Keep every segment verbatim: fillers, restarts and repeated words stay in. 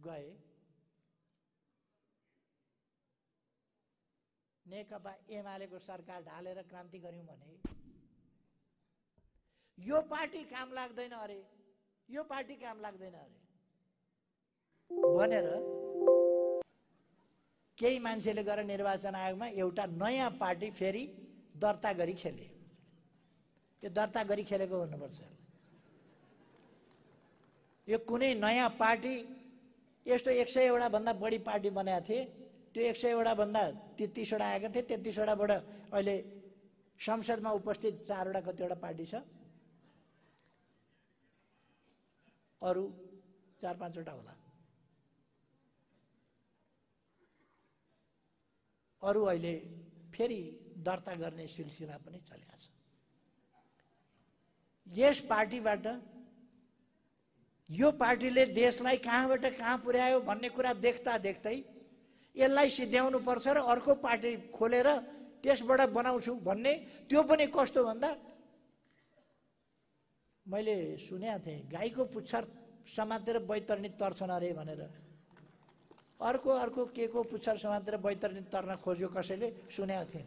गए, नेकपा एमालेको सरकार ढालेर क्रान्ति गर्यौं भने यो पार्टी काम लाग्दैन अरे, यो पार्टी काम लाग्दैन अरे भनेर केही मान्छेले गएर निर्वाचन आयोगमा एउटा नयाँ पार्टी फेरि दर्ता गरी खेले। यो दर्ता गरी खेलेको भन्नुपर्छ। यो कुनै नयाँ पार्टी, यस्तो एक सयवटा भन्दा बढी पार्टी बनाएको थिए, त्यो एक सयवटा भन्दा तेत्तिसवटा आएका थिए, तेत्तिसवटाबाट अहिले संसदमा उपस्थित चारवटा कतिवटा पार्टी छ, अरू चार पाँचवटा होला, अरू अहिले फेरि दर्ता गर्ने सिलसिला पनि चलेको छ। यस पार्टीबाट, यो पार्टीले देशलाई कहाँबाट कहाँ पुर्यायो भन्ने कुरा देख्दा देख्दै यसलाई सिध्याउनु पर्छ र अर्को पार्टी खोलेर त्यसबाट बनाउँछु भन्ने, त्यो पनि कस्तो भन्दा मैले सुनेको थिएँ गाईको पुच्छर समातेर बैतरणी तर्छन् अरे भनेर। अर्को अर्को के को पुच्छर समातेर बैतरणी तर्न खोज्यो कसैले सुनेको थिएन।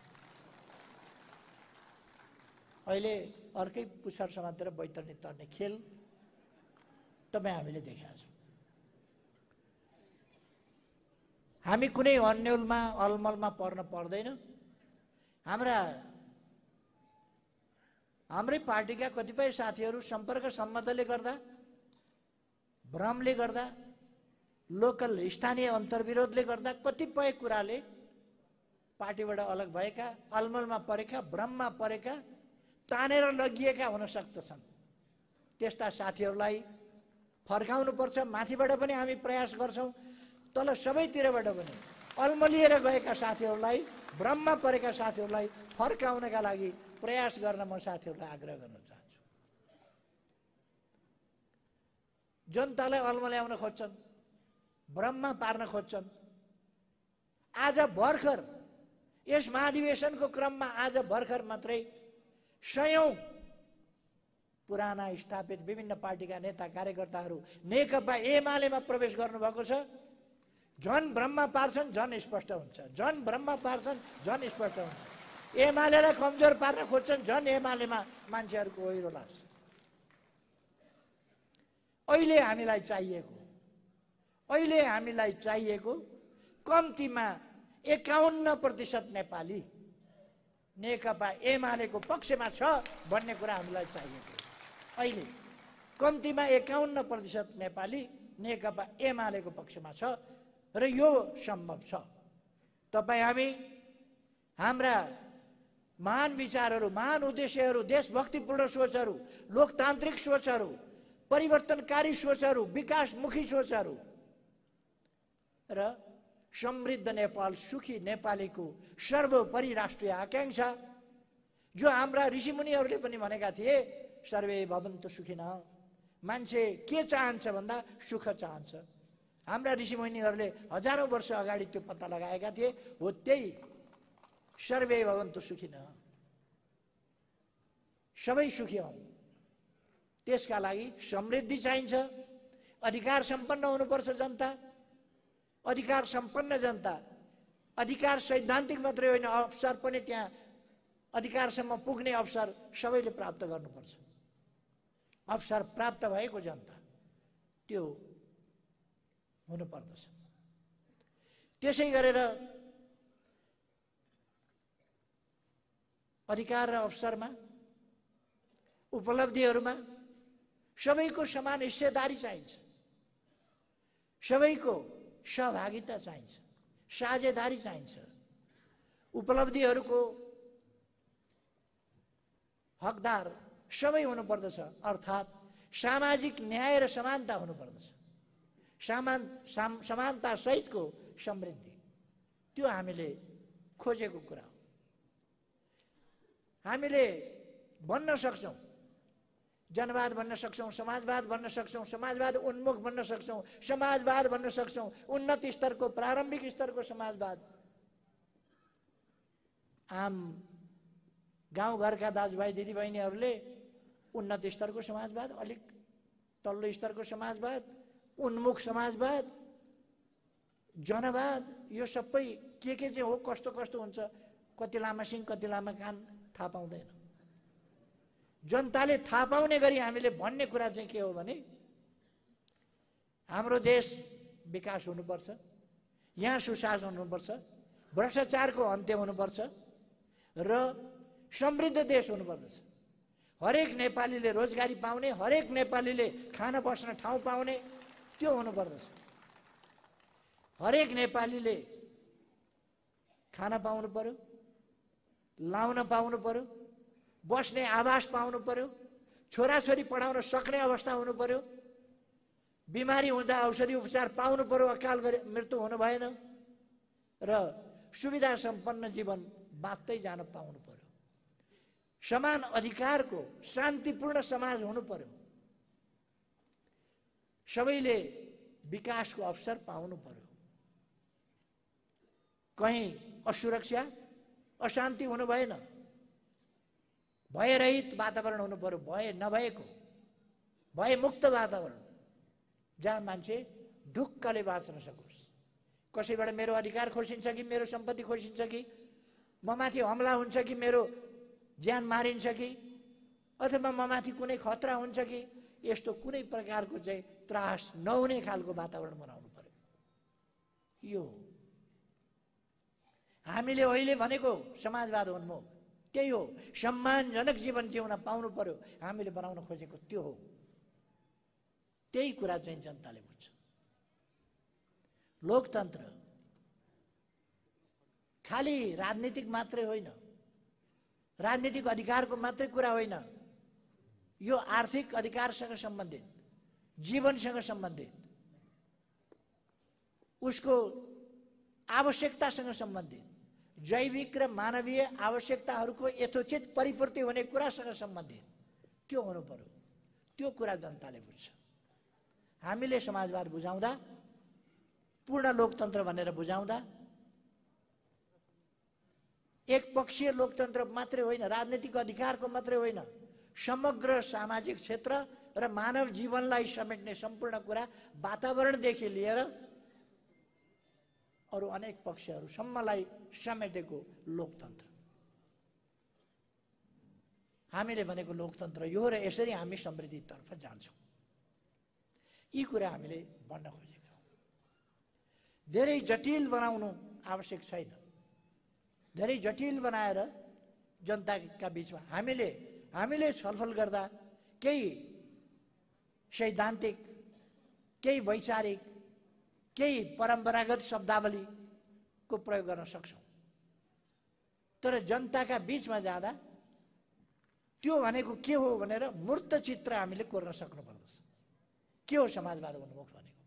अहिले अर्कै पुच्छर समातेर बैतरणी तर्ने खेल तपाईँ हामीले देखेका छौँ। हामी कुनै अन्यलमा अलमलमा पर्न पर्दैन। हाम्रा हाम्रै पार्टीका कतिपय साथीहरू सम्पर्क सम्बन्धले गर्दा, भ्रमले गर्दा, लोकल स्थानीय अन्तर्विरोधले गर्दा कतिपय कुराले पार्टीबाट अलग भएका, अलमलमा परेका, भ्रममा परेका, तानेर लगिएका हुन सक्दछन्। त्यस्ता साथीहरूलाई फर्काउनुपर्छ। माथिबाट पनि हामी प्रयास गर्छौँ, तल सबैतिरबाट पनि अलमलिएर गएका साथीहरूलाई, भ्रममा परेका साथीहरूलाई फर्काउनका लागि प्रयास गर्न म साथीहरूलाई आग्रह गर्न चाहन्छु। जनतालाई अलमल्याउन खोज्छन्, भ्रममा पार्न खोज्छन्। आज भर्खर यस महाधिवेशनको क्रममा आज भर्खर मात्रै सयौं पुराना स्थापित विभिन्न पार्टीका नेता कार्यकर्ताहरू नेकपा एमालेमा प्रवेश गर्नुभएको छ। झन् भ्रममा पार्छन्, झन् स्पष्ट हुन्छ, झन् भ्रममा पार्छन्, झन् स्पष्ट हुन्छ। एमालेलाई कमजोर पार्न खोज्छन्, झन् एमालेमा मान्छेहरूको ओहिरो लाग्छ। अहिले हामीलाई चाहिएको अहिले हामीलाई चाहिएको कम्तीमा एकाउन्न प्रतिशत नेपाली नेकपा एमालेको पक्षमा छ भन्ने कुरा हामीलाई चाहिएको। अहिले कम्तीमा एकाउन्न प्रतिशत नेपाली नेकपा एमालेको पक्षमा छ र यो सम्भव छ। तपाईँ हामी हाम्रा महान विचारहरू, महान उद्देश्यहरू, देशभक्तिपूर्ण सोचहरू, लोकतान्त्रिक सोचहरू, परिवर्तनकारी सोचहरू, विकासमुखी सोचहरू र समृद्ध नेपाल, सुखी नेपालीको सर्वोपरि राष्ट्रिय आकांक्षा जो हाम्रा ऋषिमुनिहरूले पनि भनेका थिए, सर्वे भवन्तु सुखिनः। मान्छे के चाहन्छ भन्दा सुख चाहन्छ। हाम्रा ऋषिमुनिहरूले हजारौं वर्ष अगाडि त्यो पत्ता लगाएका थिए। हो त्यही सर्वे भवन्तु सुखिनः, सबै सुखी हौं। त्यसका लागि समृद्धि चाहिन्छ, अधिकार सम्पन्न हुनुपर्छ जनता। अधिकार सम्पन्न जनता, अधिकार सैद्धान्तिक मात्रै होइन, अवसर पनि त्यहाँ अधिकारसम्म पुग्ने अवसर सबैले प्राप्त गर्नुपर्छ। अवसर प्राप्त भएको जनता त्यो हुनुपर्दछ। त्यसै गरेर अधिकार र अवसरमा, उपलब्धिहरूमा सबैको समान हिस्सेदारी चाहिन्छ, सबैको सहभागिता चाहिन्छ, साझेदारी चाहिन्छ। उपलब्धिहरूको हकदार सबै हुनुपर्दछ, अर्थात् सामाजिक न्याय र समानता हुनुपर्दछ। समान साम, समानता सहितको समृद्धि, त्यो हामीले खोजेको कुरा हो। हामीले भन्न सक्छौँ, जनवाद भन्न सक्छौँ, समाजवाद भन्न सक्छौँ, समाजवाद उन्मुख भन्न सक्छौँ, समाजवाद भन्न सक्छौँ, उन्नत स्तरको, प्रारम्भिक स्तरको समाजवाद। आम गाउँघरका दाजुभाइ दिदीबहिनीहरूले उन्नत स्तरको समाजवाद, अलिक तल्लो स्तरको समाजवाद, उन्मुख समाजवाद, जनवाद, यो सबै के के चाहिँ हो, कस्तो कस्तो हुन्छ, कति लामा सिङ कति लामा कान थाहा पाउँदैन। जनताले थाहा पाउने गरी हामीले भन्ने कुरा चाहिँ के हो भने हाम्रो देश विकास हुनुपर्छ, यहाँ सुशासन हुनुपर्छ, भ्रष्टाचारको अन्त्य हुनुपर्छ र समृद्ध देश हुनुपर्दछ। हरेक नेपालीले रोजगारी पाउने, हरेक नेपालीले खान बस्न ठाउँ पाउने, त्यो हुनुपर्दछ। हरेक नेपालीले खान पाउनु पर्यो, लाउन पाउनु पर्यो, बस्ने आवास पाउनु पर्यो, छोराछोरी पढाउन सक्ने अवस्था हुनु पर्यो, बिमारी हुँदा औषधि उपचार पाउनु पर्यो, अकाल गरी मृत्यु हुनु भएन र सुविधा सम्पन्न जीवन बाँच्दै जान पाउनु पर्यो। समान अधिकारको शान्तिपूर्ण समाज हुनु पर्यो। सबैले विकासको अवसर पाउनु पर्यो। कहीँ असुरक्षा अशान्ति हुनु भएन। भयरहित वातावरण हुनु पर्यो, भय नभएको, भयमुक्त वातावरण जहाँ मान्छे ढुक्कले बाँच्न सकोस्। कसैबाट मेरो अधिकार खोसिन्छ कि मेरो सम्पत्ति खोसिन्छ कि म माथि हमला हुन्छ कि मेरो ज्यान मारिन्छ कि अथवा म माथि कुनै खतरा हुन्छ कि, यस्तो कुनै प्रकारको चाहिँ त्रास नहुने खालको वातावरण बनाउनु पर्यो। यो हामीले अहिले भनेको समाजवाद उन्मुख त्यही हो। सम्मानजनक जीवन जिउन पाउनु पर्यो, हामीले बनाउन खोजेको त्यो हो। त्यही कुरा चाहिँ जनताले बुझ्छ। लोकतन्त्र खाली राजनीतिक मात्रै होइन, राजनीतिक अधिकारको मात्रै कुरा होइन, यो आर्थिक अधिकारसँग सम्बन्धित, जीवनसँग सम्बन्धित, उसको आवश्यकतासँग सम्बन्धित, जैविक र मानवीय आवश्यकताहरूको यथोचित परिपूर्ति हुने कुरासँग सम्बन्धित त्यो हुनु पर्यो। त्यो कुरा जनताले बुझ्छ। हामीले समाजवाद बुझाउँदा, पूर्ण लोकतन्त्र भनेर बुझाउँदा एक पक्षीय लोकतन्त्र मात्रै होइन, राजनीतिक अधिकारको मात्रै होइन, समग्र सामाजिक क्षेत्र र मानव जीवनलाई समेट्ने सम्पूर्ण कुरा, वातावरणदेखि लिएर अरू अनेक पक्षहरूसम्मलाई समेटेको लोकतन्त्र हामीले भनेको लोकतन्त्र यो हो। र यसरी हामी समृद्धितर्फ जान्छौँ। यी कुरा हामीले भन्न खोजेका हौँ। धेरै जटिल बनाउनु आवश्यक छैन। धेरै जटिल बनाएर जनताका बीचमा हामीले हामीले छलफल गर्दा केही सैद्धान्तिक, केही वैचारिक, केही परम्परागत शब्दावलीको प्रयोग गर्न सक्छौँ। तर जनताका बीचमा जाँदा त्यो भनेको के हो भनेर मूर्त चित्र हामीले कोर्न सक्नुपर्दछ। के हो समाजवाद उन्मुख भनेको?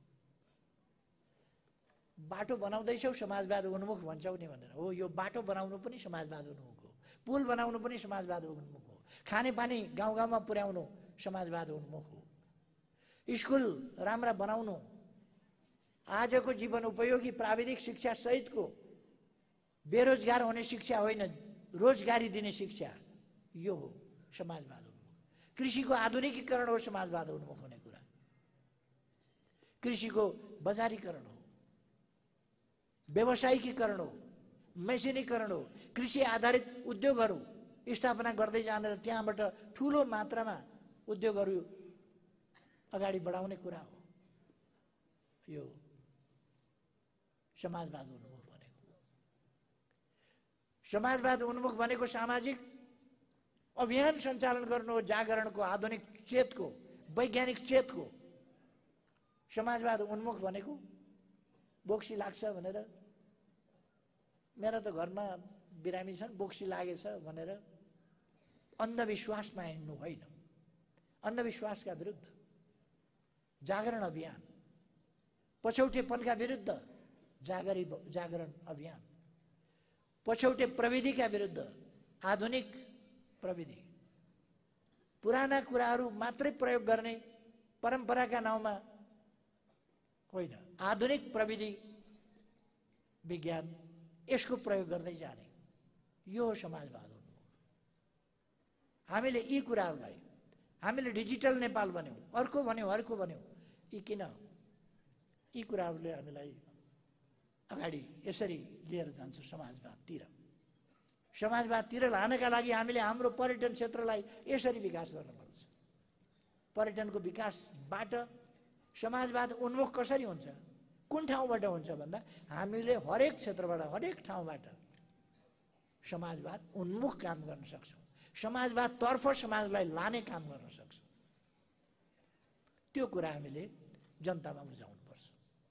बाटो बनाउँदैछौ समाजवाद उन्मुख भन्छौ नि भनेर हो। यो बाटो बनाउनु पनि समाजवाद उन्मुख हो, पुल बनाउनु पनि समाजवाद उन्मुख हो, खानेपानी गाउँ गाउँमा पुर्याउनु समाजवाद उन्मुख हो, स्कुल राम्रा बनाउनु, आजको जीवन उपयोगी प्राविधिक शिक्षा सहितको बेरोजगार हुने शिक्षा होइन, रोजगारी दिने शिक्षा, यो हो समाजवाद उन्मुख। कृषिको आधुनिकीकरण हो समाजवाद उन्मुख हुने कुरा। कृषिको बजारीकरण हो, व्यवसायिकीकरण हो, मेसिनीकरण हो, कृषि आधारित उद्योगहरू स्थापना गर्दै जाने र त्यहाँबाट ठुलो मात्रामा उद्योगहरू अगाडि बढाउने कुरा हो। यो समाजवाद उन्मुख भनेको। समाजवाद उन्मुख भनेको सामाजिक अभियान सञ्चालन गर्नु हो, जागरणको, आधुनिक चेतको, वैज्ञानिक चेतको। समाजवाद उन्मुख भनेको बोक्सी लाग्छ भनेर, मेरा त घरमा बिरामी छन्, बोक्सी लागेछ भनेर अन्धविश्वासमा हिँड्नु होइन। अन्धविश्वासका विरुद्ध जागरण अभियान, पछौटेपनका विरुद्ध जागरी जागरण अभियान, पछौटे प्रविधिका विरुद्ध आधुनिक प्रविधि, पुराना कुराहरू मात्रै प्रयोग गर्ने परम्पराका नाउँमा होइन, आधुनिक प्रविधि विज्ञान यसको प्रयोग गर्दै जाने, यो हो समाजवाद उन्मुख। हामीले यी कुराहरूलाई, हामीले डिजिटल नेपाल भन्यौँ, अर्को भन्यौँ, अर्को भन्यौँ, यी किन? यी कुराहरूले हामीलाई अगाडि यसरी लिएर जान्छ समाजवादतिर। समाजवादतिर लानका लागि हामीले हाम्रो पर्यटन क्षेत्रलाई यसरी विकास गर्नुपर्छ। पर्यटनको विकासबाट समाजवाद उन्मुख कसरी हुन्छ, कुन ठाउँबाट हुन्छ भन्दा हामीले हरेक क्षेत्रबाट हरेक ठाउँबाट समाजवाद उन्मुख काम गर्न सक्छौँ, समाजवादतर्फ समाजलाई लाने काम गर्न सक्छौँ। त्यो कुरा हामीले जनतामा बुझाउनुपर्छ।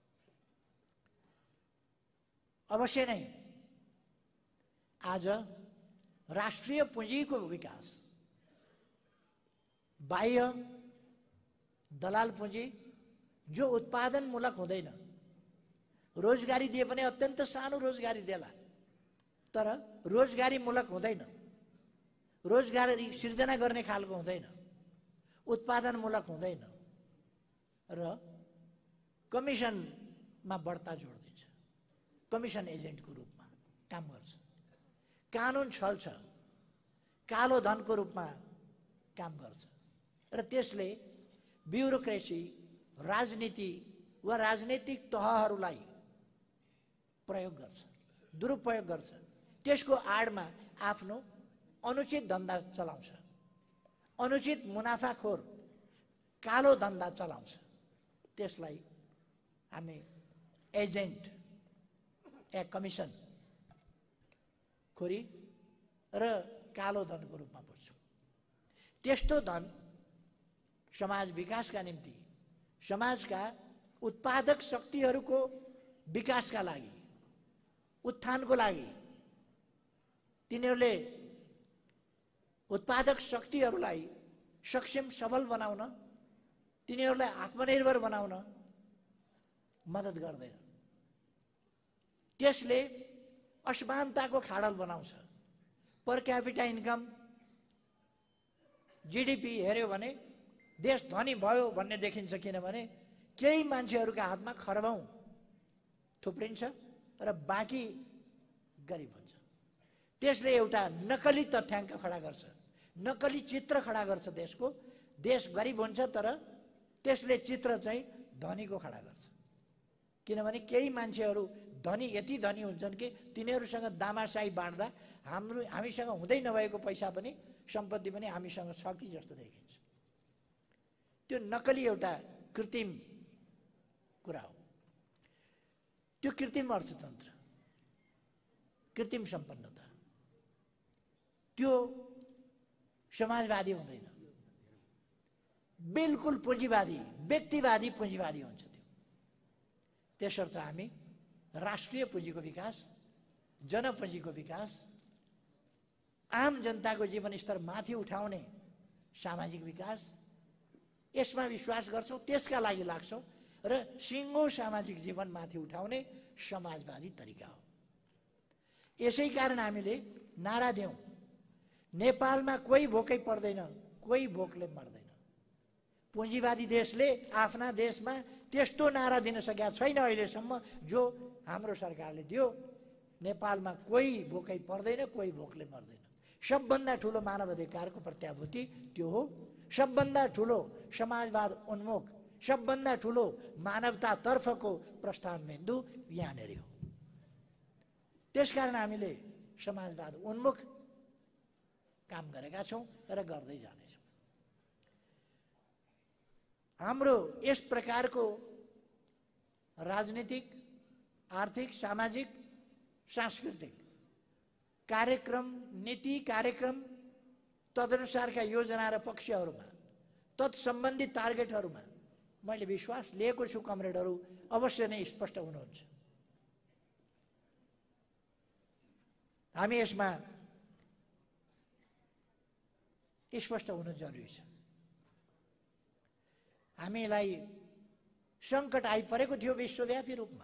अवश्य नै आज राष्ट्रिय पुँजीको विकास, बाह्य दलाल पुँजी जो उत्पादनमूलक हुँदैन, रोजगारी दिए पनि अत्यन्त सानो रोजगारी देला, तर रोजगारीमूलक हुँदैन, रोजगारी सिर्जना गर्ने खालको हुँदैन, उत्पादनमूलक हुँदैन र कमिसनमा बढ्ता जोड दिन्छ, कमिसन एजेन्टको रूपमा काम गर्छ, कानुन छल्छ, कालो धनको रूपमा काम गर्छ र त्यसले ब्युरोक्रेसी, राजनीति वा राजनैतिक तहहरूलाई प्रयोग गर्छ, दुरुपयोग गर्छ। त्यसको आडमा आफ्नो अनुचित धन्दा चलाउँछ, अनुचित मुनाफाखोर कालो धन्दा चलाउँछ। त्यसलाई हामी एजेन्ट या कमिसन खोरी र कालो धनको रूपमा बुझ्छौँ। त्यस्तो धन समाज विकासका निम्ति, समाजका उत्पादक शक्तिहरूको विकासका लागि, उत्थानको लागि, तिनीहरूले उत्पादक शक्तिहरूलाई सक्षम सबल बनाउन, तिनीहरूलाई आत्मनिर्भर बनाउन मद्दत गर्दैन। त्यसले असमानताको खाडल बनाउँछ। पर क्यापिटा इन्कम, जीडीपी हेऱ्यो भने देश धनी भयो भन्ने देखिन्छ, किनभने केही मान्छेहरूका हातमा खरबौँ थुप्रिन्छ र बाँकी गरिब हुन्छ। त्यसले एउटा नकली तथ्याङ्क खडा गर्छ, नकली चित्र खडा गर्छ देशको। देश गरिब हुन्छ तर त्यसले चित्र चाहिँ धनीको खडा गर्छ, किनभने केही मान्छेहरू धनी यति धनी हुन्छन् कि तिनीहरूसँग दामासाई बाँड्दा हाम्रो हामीसँग हुँदै नभएको पैसा पनि सम्पत्ति पनि हामीसँग छ कि जस्तो देखिन्छ। त्यो नकली एउटा कृत्रिम कुरा हो। त्यो कृत्रिम अर्थतन्त्र, कृत्रिम सम्पन्नता, त्यो समाजवादी हुँदैन, बिल्कुल पुँजीवादी, व्यक्तिवादी पुँजीवादी हुन्छ त्यो। त्यसर्थ हामी राष्ट्रिय पुँजीको विकास, जनपुँजीको विकास, आम जनताको जीवनस्तर माथि उठाउने सामाजिक विकास, यसमा विश्वास गर्छौँ, त्यसका लागि लाग्छौँ र सिङ्गो सामाजिक जीवन माथि उठाउने समाजवादी तरिका हो। यसै कारण हामीले नारा दियौँ, नेपालमा कोही भोकै पर्दैन, कोही भोकले मर्दैन। पुँजीवादी देशले आफ्ना देशमा त्यस्तो नारा दिन सकेका छैन अहिलेसम्म जो हाम्रो सरकारले दियो। नेपालमा कोही भोकै पर्दैन, कोही भोकले मर्दैन। सबभन्दा ठुलो मानव अधिकारको प्रत्याभूति त्यो हो। सबभन्दा ठुलो समाजवाद उन्मुख, सबभन्दा ठुलो मानवतातर्फको प्रस्थान बिन्दु यहाँनिर हो। त्यसकारण हामीले समाजवाद उन्मुख काम गरेका छौँ र गर्दै जानेछौँ। हाम्रो यस प्रकारको राजनीतिक, आर्थिक, सामाजिक, सांस्कृतिक कार्यक्रम, नीति कार्यक्रम, तदनुसारका योजना र पक्षहरूमा, तत्सम्बन्धी टार्गेटहरूमा मैले विश्वास लिएको छु कमरेडहरू अवश्य नै स्पष्ट हुनुहुन्छ। हामी यसमा स्पष्ट हुनु जरुरी छ। हामीलाई सङ्कट आइपरेको थियो विश्वव्यापी रूपमा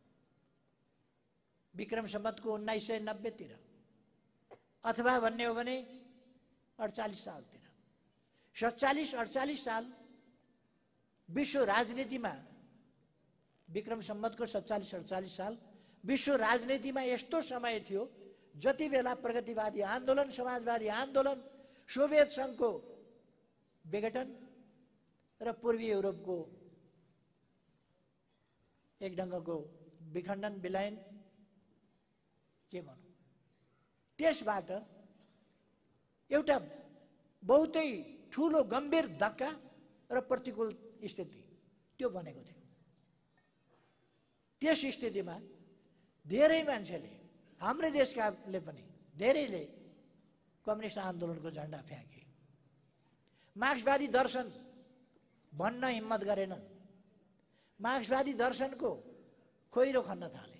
विक्रम सम्वतको उन्नाइस सय नब्बेतिर, अथवा भन्ने हो भने अडचालिस सालतिर। सत्तालिस अडचालिस साल विश्व राजनीतिमा, विक्रम सम्वतको सत्तालिस अडचालिस साल विश्व राजनीतिमा यस्तो समय थियो जति बेला प्रगतिवादी आन्दोलन, समाजवादी आन्दोलन, सोभियत सङ्घको विघटन र पूर्वी युरोपको एक ढङ्गको विखण्डन विलयन के भनौँ, त्यसबाट एउटा बहुतै ठुलो गम्भीर धक्का र प्रतिकूल स्थिति त्यो बनेको थियो। त्यस स्थितिमा धेरै मान्छेले, हाम्रै देशकाले पनि धेरैले कम्युनिस्ट आन्दोलनको झन्डा फ्याँके, मार्क्सवादी दर्शन भन्न हिम्मत गरेनन्, मार्क्सवादी दर्शनको खोइरो खन्न थाले,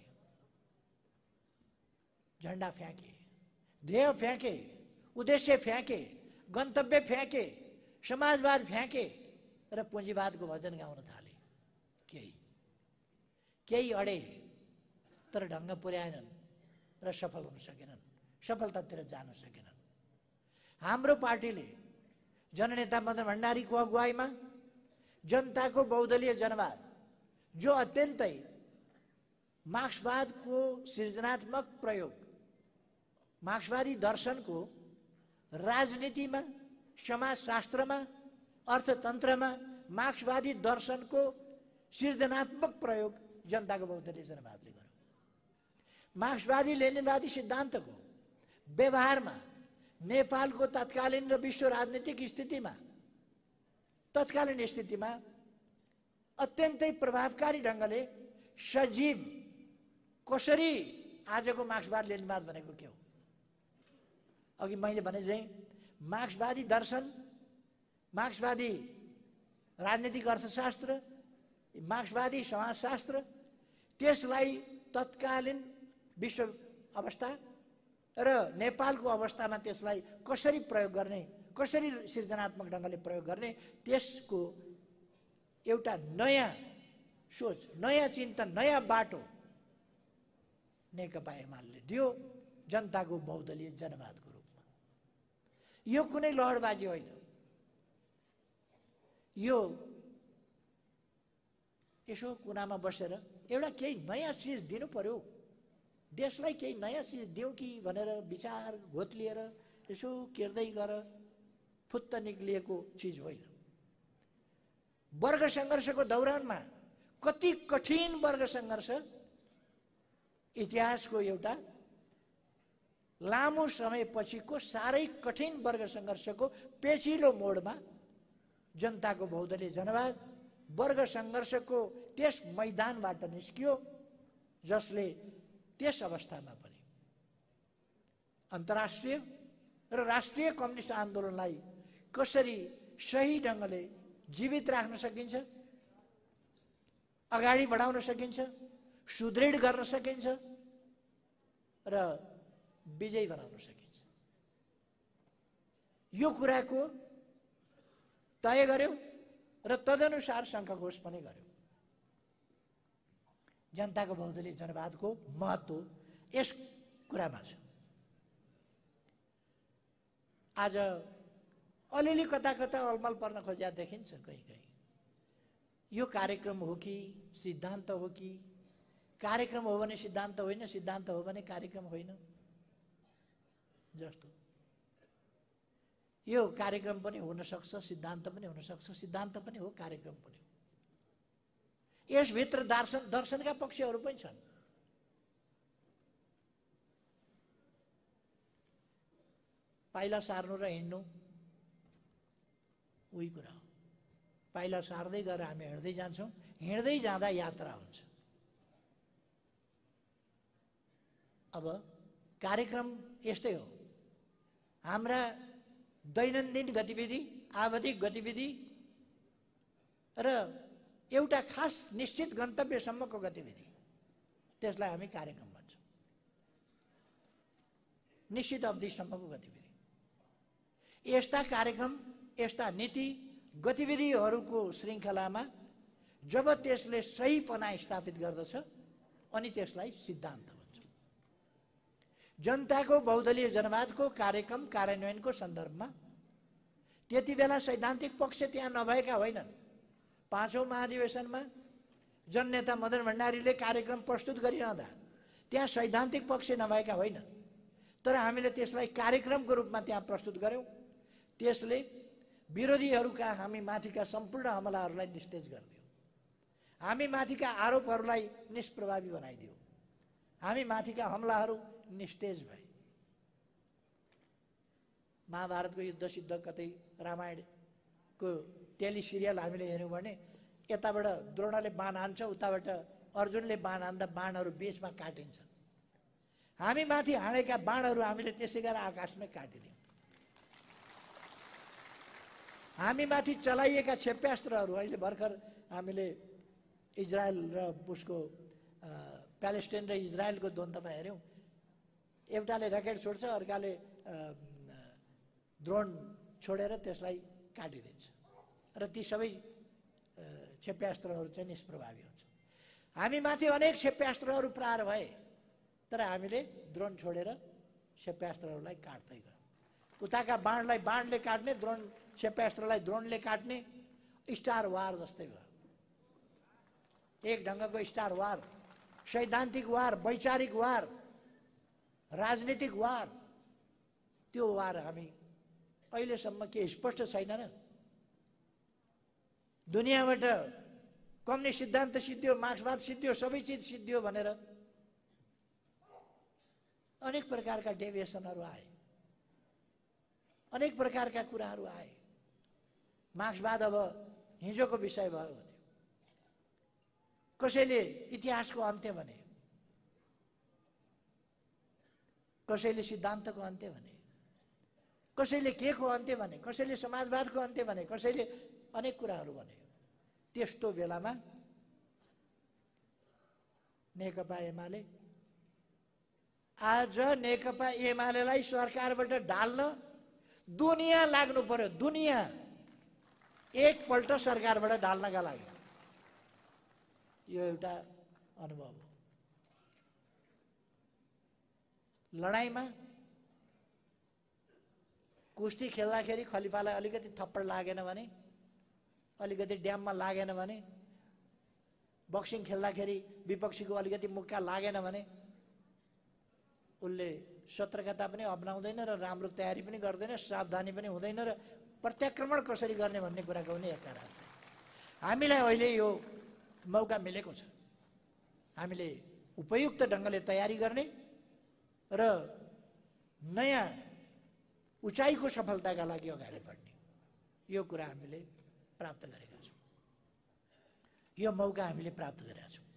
झन्डा फ्याँके, ध्येय फ्याँके, उद्देश्य फ्याँके, गन्तव्य फ्याँके, समाजवाद फ्याँके र पुँजीवादको भजन गाउन थाले। केही केही अडे तर ढङ्ग पुर्याएनन् र सफल हुन सकेनन्, सफलतातिर जान सकेनन्। हाम्रो पार्टीले जननेता मदन भण्डारीको अगुवाईमा जनताको बहुदलीय जनवाद, जो अत्यन्तै मार्क्सवादको सृजनात्मक प्रयोग, मार्क्सवादी दर्शनको राजनीतिमा, समाजशास्त्रमा, अर्थतन्त्रमा मार्क्सवादी दर्शनको सृजनात्मक प्रयोग जनताको बहुदलीय जनवादले गर्यो। मार्क्सवादी लेनिनवादी सिद्धान्तको व्यवहारमा नेपालको तत्कालीन र विश्व राजनीतिक स्थितिमा, तत्कालीन स्थितिमा अत्यन्तै प्रभावकारी ढङ्गले सजीव कसरी आजको मार्क्सवाद लेनिनवाद भनेको के हो? अघि मैले भने चाहिँ मार्क्सवादी दर्शन, मार्क्सवादी राजनीतिक अर्थशास्त्र, मार्क्सवादी समाजशास्त्र, त्यसलाई तत्कालीन विश्व अवस्था र नेपालको अवस्थामा त्यसलाई कसरी प्रयोग गर्ने, कसरी सृजनात्मक ढङ्गले प्रयोग गर्ने, त्यसको एउटा नयाँ सोच, नयाँ चिन्तन, नयाँ बाटो नेकपा एमाले दियो जनताको बहुदलीय जनवादको रूपमा। यो कुनै लहरबाजी होइन, यो यसो कुनामा बसेर एउटा केही नयाँ चिज दिनु पर्यो, देशलाई केही नयाँ चिज दिउँ कि भनेर विचार घोत्लिएर यसो केर्दै गर फुत्त निक्लिएको चिज होइन। वर्ग सङ्घर्षको दौरानमा कति कठिन वर्ग सङ्घर्ष, इतिहासको एउटा लामो समयपछिको साह्रै कठिन वर्ग सङ्घर्षको पेचिलो मोडमा जनताको बहुदलीय जनवाद वर्ग सङ्घर्षको त्यस मैदानबाट निस्कियो, जसले त्यस अवस्थामा पनि अन्तर्राष्ट्रिय र राष्ट्रिय कम्युनिस्ट आन्दोलनलाई कसरी सही ढङ्गले जीवित राख्न सकिन्छ, अगाडि बढाउन सकिन्छ, सुदृढ गर्न सकिन्छ र विजयी बनाउन सकिन्छ, यो कुराको तय गर्यो र तदनुसार शङ्खघोष पनि गर्यो। जनताको बहुदलीय जनवादको महत्त्व यस कुरामा छ। आज अलिअलि कता कता अलमल पर्न खोज्या देखिन्छ कहीँ कहीँ। यो कार्यक्रम हो कि सिद्धान्त हो कि, कार्यक्रम हो भने सिद्धान्त होइन, सिद्धान्त हो भने कार्यक्रम होइन जस्तो। यो कार्यक्रम पनि हुन सक्छ, सिद्धान्त पनि हुन सक्छ, सिद्धान्त पनि हो, कार्यक्रम पनि हो। यसभित्र दर्शन दर्शनका पक्षहरू पनि छन्। पाइला सार्नु र हिँड्नु उही कुरा हो। पाइला सार्दै गएर हामी हिँड्दै जान्छौँ, हिँड्दै जाँदा यात्रा हुन्छ। अब कार्यक्रम यस्तै हो। हाम्रा दैनन्दिन गतिविधि, आवधिक गतिविधि र एउटा खास निश्चित गन्तव्यसम्मको गतिविधि, त्यसलाई हामी कार्यक्रम भन्छौँ। निश्चित अवधिसम्मको गतिविधि, यस्ता कार्यक्रम, यस्ता नीति गतिविधिहरूको श्रृङ्खलामा जब त्यसले सहीपना स्थापित गर्दछ अनि त्यसलाई सिद्धान्त भन्छ। जनताको बहुदलीय जनवादको कार्यक्रम कार्यान्वयनको सन्दर्भमा त्यति बेला सैद्धान्तिक पक्ष त्यहाँ नभएका होइनन्। पाँचौं महाधिवेशनमा जननेता मदन भण्डारीले कार्यक्रम प्रस्तुत गरिरहँदा त्यहाँ सैद्धान्तिक पक्ष नभएका होइनन्, तर हामीले त्यसलाई कार्यक्रमको रूपमा त्यहाँ प्रस्तुत गर्यौँ। त्यसले विरोधीहरूका हामी माथिका सम्पूर्ण हमलाहरूलाई निस्तेज गरिदियो। हामी माथिका आरोपहरूलाई निष्प्रभावी बनाइदियो। हामी माथिका हमलाहरू निस्तेज भए। महाभारतको युद्ध सिद्ध कतै रामायणको टेली सिरियल हामीले हेऱ्यौँ भने यताबाट द्रोणले बाण हान्छ, उताबाट अर्जुनले बाण हान्दा बाणहरू बीचमा काटिन्छ। हामी माथि हानेका बाणहरू हामीले त्यसै गरेर आकाशमै काटिदियौँ। हामी माथि चलाइएका क्षेप्यास्त्रहरू अहिले भर्खर हामीले इजरायल र उसको प्यालेस्टाइन र इजरायलको द्वन्द्वमा हेऱ्यौँ। एउटाले रकेट छोड्छ, अर्काले ड्रोन छोडेर त्यसलाई काटिदिन्छ र ती सबै क्षेप्यास्त्रहरू चाहिँ निष्प्रभावी हुन्छ। हामी माथि अनेक क्षेप्यास्त्रहरू प्रहार भए, तर हामीले ड्रोन छोडेर क्षेप्यास्त्रहरूलाई काट्दै गयौँ। उताका बाणलाई बाणले काट्ने, द्रोण क्षेप्यास्त्रलाई द्रोणले काट्ने, स्टार वार जस्तै भयो। एक ढङ्गको स्टार वार, सैद्धान्तिक वार, वैचारिक वार, राजनीतिक वार। त्यो वार हामी अहिलेसम्म के स्पष्ट छैन र? दुनियाँबाट कम्युनिस्ट सिद्धान्त सिद्धियो, मार्क्सवाद सिद्धियो, सबै चिज सिद्धियो भनेर अनेक प्रकारका डेभिएसनहरू आए, अनेक प्रकारका कुराहरू आए। मार्क्सवाद अब हिजोको विषय भयो भने, कसैले इतिहासको अन्त्य भने, कसैले सिद्धान्तको अन्त्य भने, कसैले के को अन्त्य भने, कसैले समाजवादको अन्त्य भने, कसैले अनेक कुराहरू भने। त्यस्तो बेलामा नेकपा एमाले आज नेकपा एमालेलाई सरकारबाट ढाल्न दुनियाँ लाग्नु पर्यो। दुनियाँ एकपल्ट सरकारबाट ढाल्नका लागि यो एउटा अनुभव हो। लडाईँमा कुस्ती खेल्दाखेरि खलिफालाई अलिकति थप्पड लागेन भने, अलिकति ड्याममा लागेन भने, बक्सिङ खेल्दाखेरि विपक्षीको अलिकति मुक्का लागेन भने उसले सतर्कता पनि अपनाउँदैन र राम्रो तयारी पनि गर्दैन, सावधानी पनि हुँदैन र प्रत्याक्रमण कसरी गर्ने भन्ने कुराको पनि एक कारण। हामीलाई अहिले यो मौका मिलेको छ। हामीले उपयुक्त ढङ्गले तयारी गर्ने र नयाँ उचाइको सफलताका लागि अगाडि बढ्ने, यो कुरा हामीले प्राप्त गरेका छौँ। यो मौका हामीले प्राप्त गरेका छौँ।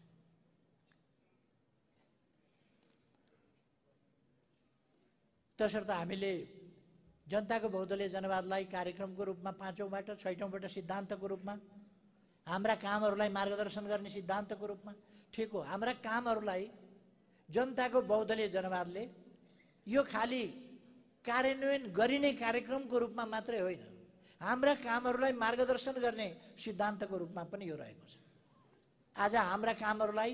तसर्थ हामीले जनताको बहुदलीय जनवादलाई कार्यक्रमको रूपमा पाँचौँबाट छैटौँबाट सिद्धान्तको रूपमा, हाम्रा कामहरूलाई मार्गदर्शन गर्ने सिद्धान्तको रूपमा, ठिक हो, हाम्रा कामहरूलाई जनताको बहुदलीय जनवादले यो खाली कार्यान्वयन गरिने कार्यक्रमको रूपमा मात्रै होइन, हाम्रा कामहरूलाई मार्गदर्शन गर्ने सिद्धान्तको रूपमा पनि यो रहेको छ। आज हाम्रा कामहरूलाई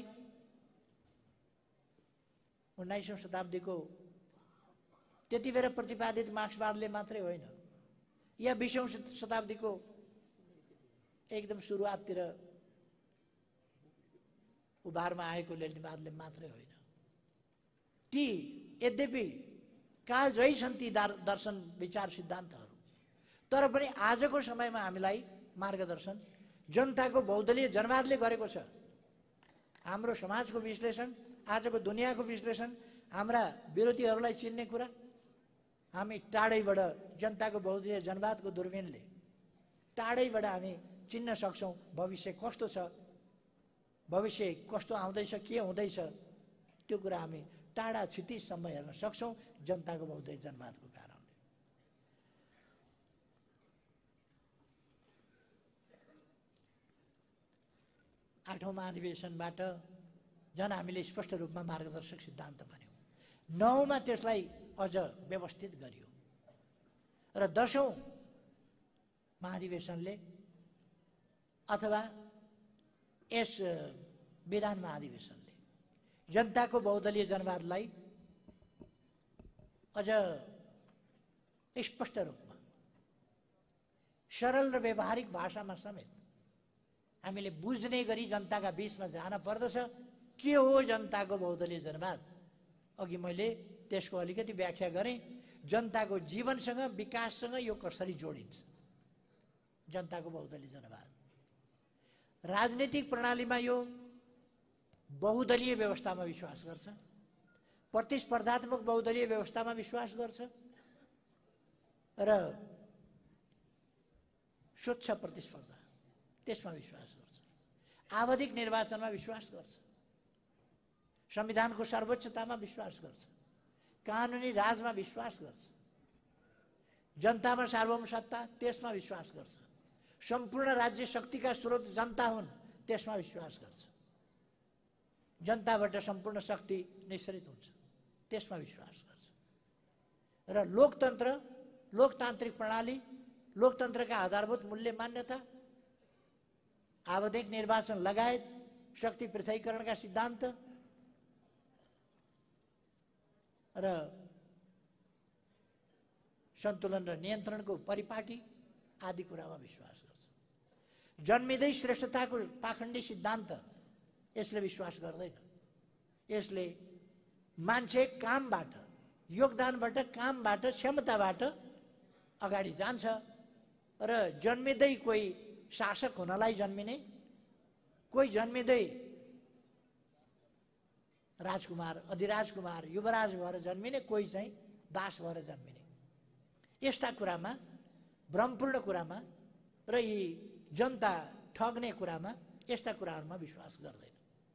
उन्नाइसौँ शताब्दीको त्यति बेला प्रतिपादित मार्क्सवादले मात्रै होइन, या बिसौँ शताब्दीको एकदम सुरुवाततिर उभारमा आएको लेनिनवादले मात्रै होइन। ती यद्यपि कालजयी छन् ती दर्शन विचार सिद्धान्तहरू, तर पनि आजको समयमा हामीलाई मार्गदर्शन जनताको बहुदलीय जनवादले गरेको छ। हाम्रो समाजको विश्लेषण, आजको दुनियाँको विश्लेषण, हाम्रा विरोधीहरूलाई चिन्ने कुरा हामी टाढैबाट जनताको बहुदलीय जनवादको दूरबीनले टाढैबाट हामी चिन्न सक्छौँ। भविष्य कस्तो छ, भविष्य कस्तो आउँदैछ, के हुँदैछ, त्यो कुरा हामी टाढा क्षितिजसम्म हेर्न सक्छौँ जनताको बहुदलीय जनवादको कारणले। आठौँ महाधिवेशनबाट झन् हामीले स्पष्ट रूपमा मार्गदर्शक सिद्धान्त बन्यौँ। नौमा त्यसलाई अझ व्यवस्थित गरियो र दसौँ महाधिवेशनले अथवा यस विधान महाधिवेशनले जनताको बहुदलीय जनवादलाई अझ स्पष्ट रूपमा सरल र व्यावहारिक भाषामा समेत हामीले बुझ्ने गरी जनताका बीचमा जान पर्दछ। के हो जनताको बहुदलीय जनवाद? अघि मैले त्यसको अलिकति व्याख्या गरेँ। जनताको जीवनसँग, विकाससँग यो कसरी जोडिन्छ जनताको बहुदलीय जनवाद, राजनीतिक प्रणालीमा यो बहुदलीय व्यवस्थामा विश्वास गर्छ, प्रतिस्पर्धात्मक बहुदलीय व्यवस्थामा विश्वास गर्छ र स्वच्छ प्रतिस्पर्धा त्यसमा विश्वास गर्छ, आवधिक निर्वाचनमा विश्वास गर्छ, संविधानको सर्वोच्चतामा विश्वास गर्छ, कानुनी राजमा विश्वास गर्छ, जनतामा सार्वभौम सत्ता त्यसमा विश्वास गर्छ, सम्पूर्ण राज्य शक्तिका स्रोत जनता हुन् त्यसमा विश्वास गर्छ, जनताबाट सम्पूर्ण शक्ति निस्सरित हुन्छ त्यसमा विश्वास गर्छ र लोकतन्त्र, लोकतान्त्रिक प्रणाली, लोकतन्त्रका आधारभूत मूल्य मान्यता, आवधिक निर्वाचन लगायत शक्ति पृथकीकरणका सिद्धान्त र सन्तुलन र नियन्त्रणको परिपाटी आदि कुरामा विश्वास गर्छ। जन्मिँदै श्रेष्ठताको पाखण्डी सिद्धान्त यसले विश्वास गर्दैन। यसले मान्छे कामबाट, योगदानबाट, कामबाट, क्षमताबाट अगाडि जान्छ र जन्मिँदै कोही शासक हुनलाई जन्मिने, कोही जन्मिँदै राजकुमार, अधिराजकुमार, युवराज भएर जन्मिने, कोही चाहिँ दास भएर जन्मिने, यस्ता कुरामा, भ्रमपूर्ण कुरामा र यी जनता ठग्ने कुरामा, यस्ता कुराहरूमा विश्वास गर्दैन।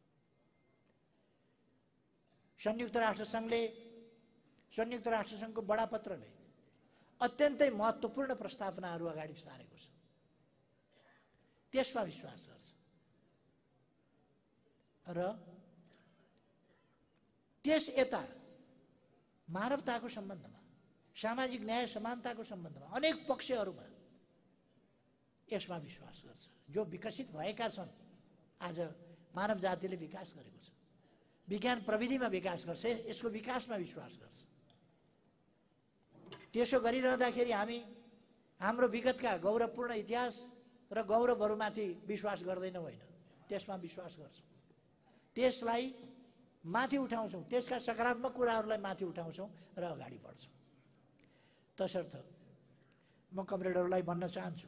संयुक्त राष्ट्रसङ्घले, संयुक्त राष्ट्रसङ्घको बडापत्रले अत्यन्तै महत्त्वपूर्ण प्रस्तावनाहरू अगाडि सारेको छ, त्यसमा विश्वास गर्छ र त्यस यता मानवताको सम्बन्धमा, सामाजिक न्याय समानताको सम्बन्धमा, अनेक पक्षहरूमा यसमा विश्वास गर्छ। जो विकसित भएका छन्, आज मानव जातिले विकास गरेको छ, विज्ञान प्रविधिमा विकास गर्छ, यसको विकासमा विश्वास गर्छ। त्यसो गरिरहँदाखेरि हामी हाम्रो विगतका गौरवपूर्ण इतिहास र गौरवहरूमाथि विश्वास गर्दैनौँ, होइन, त्यसमा विश्वास गर्छौँ, त्यसलाई माथि उठाउँछौँ, त्यसका सकारात्मक कुराहरूलाई माथि उठाउँछौँ र अगाडि बढ्छौँ। तसर्थ म कमरेडहरूलाई भन्न चाहन्छु,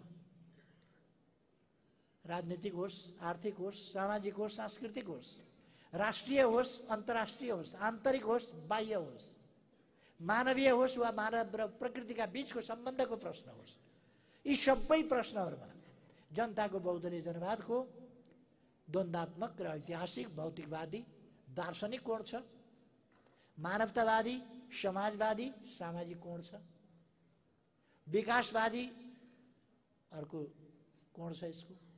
राजनीतिक होस्, आर्थिक होस्, सामाजिक होस्, सांस्कृतिक होस्, राष्ट्रिय होस्, अन्तर्राष्ट्रिय होस्, आन्तरिक होस्, बाह्य होस्, मानवीय होस् वा मानव र प्रकृतिका बीचको सम्बन्धको प्रश्न होस्, यी सबै प्रश्नहरूमा जनताको बहुदलीय जनवादको द्वन्द्वात्मक र ऐतिहासिक, भौतिकवादी, दार्शनिक कोण छ, मानवतावादी, समाजवादी, सामाजिक कोण छ, विकासवादी अर्को कोण छ यसको।